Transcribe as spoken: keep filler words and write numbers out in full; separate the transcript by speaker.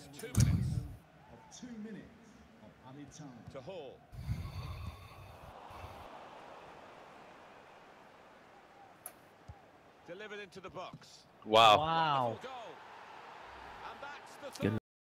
Speaker 1: two minutes.
Speaker 2: Of two minutes of added time.
Speaker 1: To Hall. Delivered into the box.
Speaker 3: Wow.
Speaker 4: Wow.
Speaker 1: Goal. And that's the
Speaker 3: Good
Speaker 1: third.